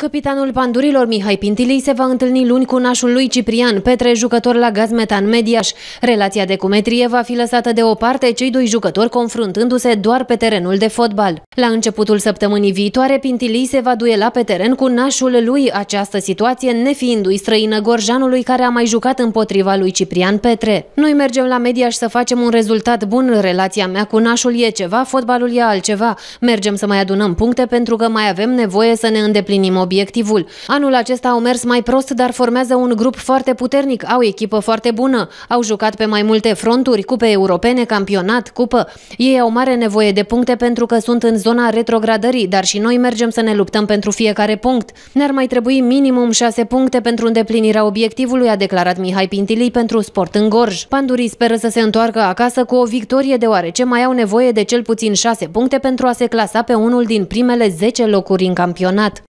Capitanul Pandurilor Mihai Pintilii se va întâlni luni cu nașul lui Ciprian Petre, jucător la Gazmetan Mediaș. Relația de cumetrie va fi lăsată deoparte, cei doi jucători confruntându-se doar pe terenul de fotbal. La începutul săptămânii viitoare, Pintilii se va duela pe teren cu nașul lui, această situație nefiindu-i străină gorjanului care a mai jucat împotriva lui Ciprian Petre. Noi mergem la Mediaș să facem un rezultat bun, relația mea cu nașul e ceva, fotbalul e altceva. Mergem să mai adunăm puncte pentru că mai avem nevoie să ne îndeplinim obiectivul. Anul acesta au mers mai prost, dar formează un grup foarte puternic, au echipă foarte bună, au jucat pe mai multe fronturi, cupe europene, campionat, cupă. Ei au mare nevoie de puncte pentru că sunt în zona retrogradării, dar și noi mergem să ne luptăm pentru fiecare punct. Ne-ar mai trebui minimum 6 puncte pentru îndeplinirea obiectivului, a declarat Mihai Pintilii pentru Sport în Gorj. Pandurii speră să se întoarcă acasă cu o victorie, deoarece mai au nevoie de cel puțin 6 puncte pentru a se clasa pe unul din primele 10 locuri în campionat.